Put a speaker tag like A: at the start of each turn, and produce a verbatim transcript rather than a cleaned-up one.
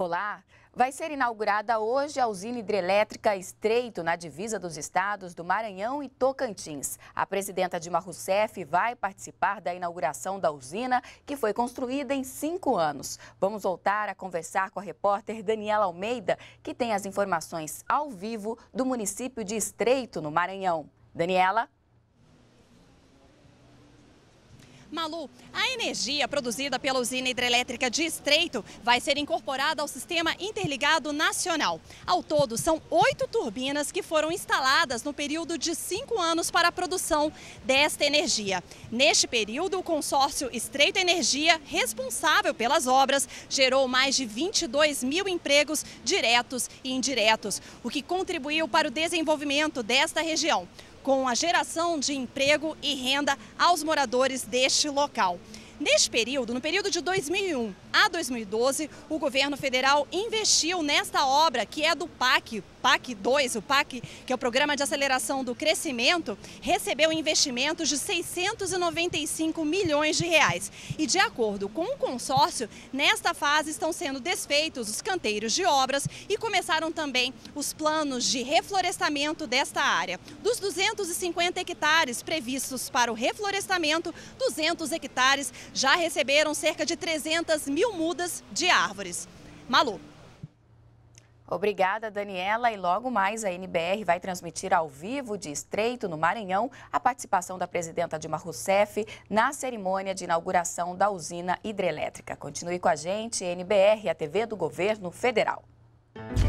A: Olá! Vai ser inaugurada hoje a usina hidrelétrica Estreito, na divisa dos estados do Maranhão e Tocantins. A presidenta Dilma Rousseff vai participar da inauguração da usina, que foi construída em cinco anos. Vamos voltar a conversar com a repórter Daniela Almeida, que tem as informações ao vivo do município de Estreito, no Maranhão. Daniela?
B: Malu, a energia produzida pela usina hidrelétrica de Estreito vai ser incorporada ao Sistema Interligado Nacional. Ao todo, são oito turbinas que foram instaladas no período de cinco anos para a produção desta energia. Neste período, o consórcio Estreito Energia, responsável pelas obras, gerou mais de vinte e dois mil empregos diretos e indiretos, o que contribuiu para o desenvolvimento desta região, com a geração de emprego e renda aos moradores deste local. Neste período, no período de dois mil e um a dois mil e doze, o governo federal investiu nesta obra, que é do PAC, PAC dois, o PAC, que é o Programa de Aceleração do Crescimento, recebeu investimentos de seiscentos e noventa e cinco milhões de reais. E de acordo com o consórcio, nesta fase estão sendo desfeitos os canteiros de obras e começaram também os planos de reflorestamento desta área. Dos duzentos e cinquenta hectares previstos para o reflorestamento, duzentos hectares já receberam cerca de trezentas mil mudas de árvores. Malu.
A: Obrigada, Daniela. E logo mais a N B R vai transmitir ao vivo de Estreito, no Maranhão, a participação da presidenta Dilma Rousseff na cerimônia de inauguração da usina hidrelétrica. Continue com a gente, N B R, a T V do Governo Federal.